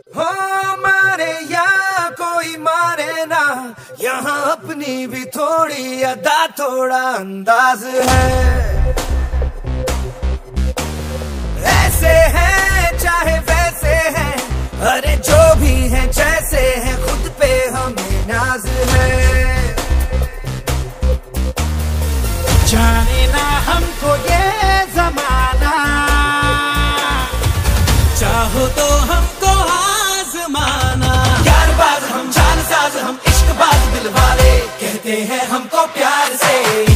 हो मारे या कोई मारे ना, यहाँ अपनी भी थोड़ी अदा थोड़ा अंदाज है। ऐसे हैं चाहे वैसे हैं, अरे जो भी हैं जैसे हैं, खुद पे हमें नाज है। जाने ना हमको ये जमाना, चाहो तो हमको आजमाना। यारबाज हम जानसाज हम इश्कबाज दिल वाले, कहते हैं हमको प्यार से